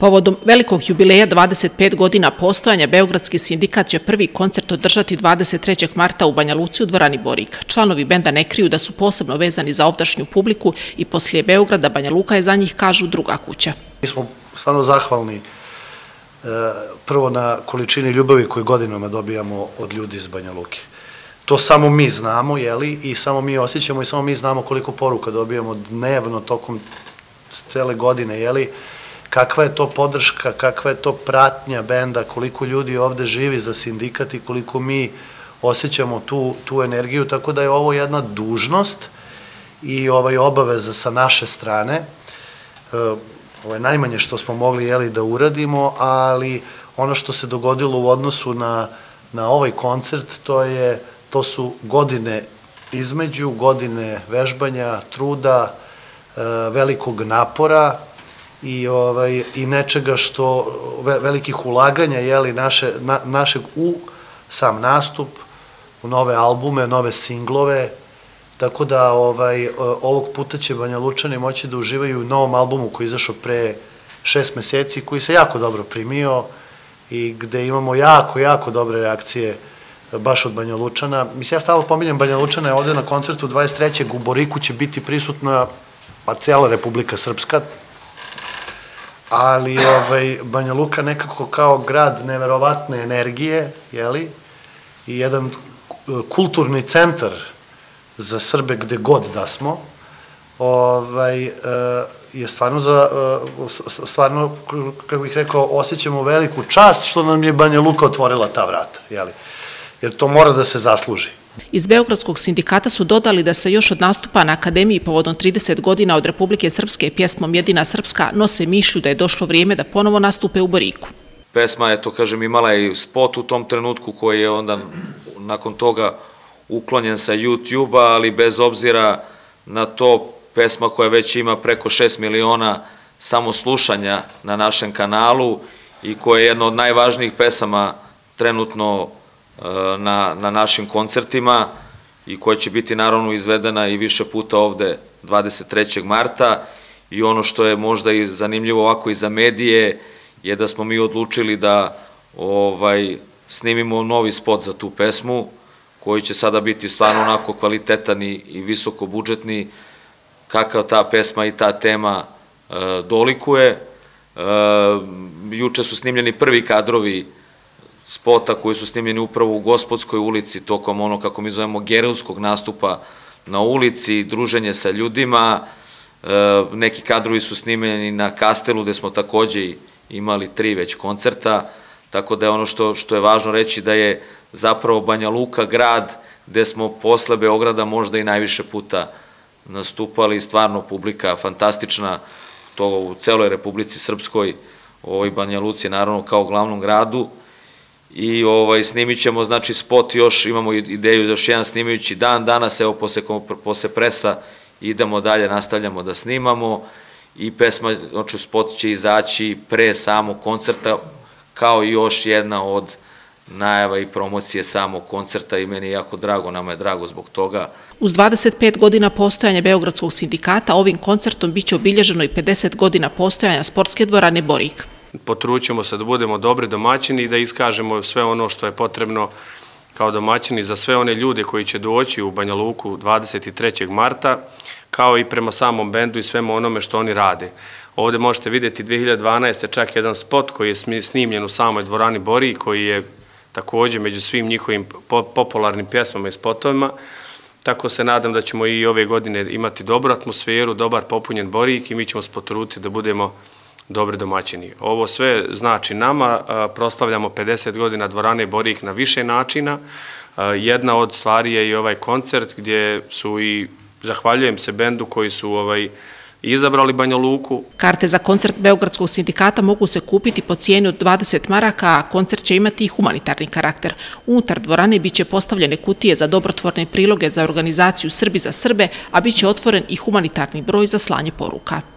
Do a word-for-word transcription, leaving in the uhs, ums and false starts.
Povodom velikog jubileja dvadeset pet godina postojanja, Beogradski sindikat će prvi koncert održati dvadeset trećeg marta u Banja Luci u dvorani Borik. Članovi benda ne kriju da su posebno vezani za ovdašnju publiku i poslije Beograda Banja Luka je za njih, kažu, druga kuća. Mi smo stvarno zahvalni prvo na količini ljubavi koju godinama dobijamo od ljudi iz Banja Luke. To samo mi znamo, jeli, i samo mi osjećamo i samo mi znamo koliko poruka dobijamo dnevno tokom cele godine, jeli, kakva je to podrška, kakva je to pratnja benda, koliko ljudi ovde živi za sindikat i koliko mi osjećamo tu, tu energiju, tako da je ovo jedna dužnost i ovaj obaveza sa naše strane. Ovo je najmanje što smo mogli, jeli, da uradimo, ali ono što se dogodilo u odnosu na, na ovaj koncert, to je, to su godine između, godine vežbanja, truda, velikog napora i ovaj i nečega što velikih ulaganja, jeli, naše na, našeg u sam nastup, u nove albume, nove singlove, tako da ovaj ovog puta će Banja Lučani moći da uživaju u novom albumu koji je izašao pre šest meseci, koji se jako dobro primio i gde imamo jako, jako dobre reakcije baš od Banja Lučana. Mislim, ja stalno pominjem Banja Lučana, ovde na koncertu dvadeset trećeg u Boriku će biti prisutna pa cijela Republika Srpska, ali ovaj, Banja Luka nekako kao grad neverovatne energije, jeli, i jedan kulturni centar za Srbe gde god da smo, ovaj, je stvarno, za, stvarno, kako bih rekao, osjećamo veliku čast što nam je Banja Luka otvorila ta vrata, jeli, jer to mora da se zasluži. Iz Beogradskog sindikata su dodali da se još od nastupa na Akademiji povodom trideset godina od Republike Srpske pjesmom Jedina Srpska nose mišlju da je došlo vrijeme da ponovo nastupe u Boriku. Pesma je, to kažem, imala i spot u tom trenutku koji je onda nakon toga uklonjen sa YouTube-a, ali bez obzira na to, pesma koja već ima preko šest miliona samo slušanja na našem kanalu i koja je jedna od najvažnijih pesama trenutno Na, na našim koncertima i koja će biti naravno izvedena i više puta ovde dvadeset trećeg marta. I ono što je možda i zanimljivo ovako i za medije je da smo mi odlučili da ovaj, snimimo novi spot za tu pesmu koji će sada biti stvarno onako kvalitetan i, i visoko budžetni kakav ta pesma i ta tema e, dolikuje. E, juče su snimljeni prvi kadrovi spota koji su snimljeni upravo u Gospodskoj ulici tokom ono, kako mi zovemo, gerilskog nastupa na ulici, druženje sa ljudima. E, neki kadrovi su snimljeni na Kastelu gde smo takođe imali tri već koncerta, tako da je ono što, što je važno reći da je zapravo Banja Luka grad gde smo posle Beograda možda i najviše puta nastupali, stvarno publika fantastična, to u celoj Republici Srpskoj, ovoj Banja Luci naravno kao glavnom gradu. I ovaj, snimit ćemo, znači, spot još, imamo ideju da još jedan snimajući dan, danas, evo, posle presa, idemo dalje, nastavljamo da snimamo i pesma, znači, spot će izaći pre samog koncerta, kao i još jedna od najava i promocije samog koncerta i meni je jako drago, nama je drago zbog toga. Uz dvadeset pet godina postojanja Beogradskog sindikata, ovim koncertom biće obilježeno i pedeset godina postojanja sportske dvorane Borik. Potrućemo se da budemo dobri domaćini i da iskažemo sve ono što je potrebno kao domaćini za sve one ljude koji će doći u Banja Luku dvadeset trećeg marta, kao i prema samom bendu i svemu onome što oni rade. Ovde možete vidjeti dve hiljade dvanaeste. čak jedan spot koji je snimljen u samoj dvorani Bori, koji je također među svim njihovim popularnim pjesmama i spotovima. Tako se nadam da ćemo i ove godine imati dobru atmosferu, dobar popunjen Borik i mi ćemo se potruditi da budemo dobri domaćini. Ovo sve znači nama, proslavljamo pedeset godina dvorane Borik na više načina. Jedna od stvari je i ovaj koncert gdje su i, zahvaljujem se bendu koji su ovaj, izabrali Banja Luku. Karte za koncert Beogradskog sindikata mogu se kupiti po cijeni od dvadeset maraka, a koncert će imati i humanitarni karakter. Unutar dvorane biće postavljene kutije za dobrotvorne priloge za organizaciju Srbi za Srbe, a biće otvoren i humanitarni broj za slanje poruka.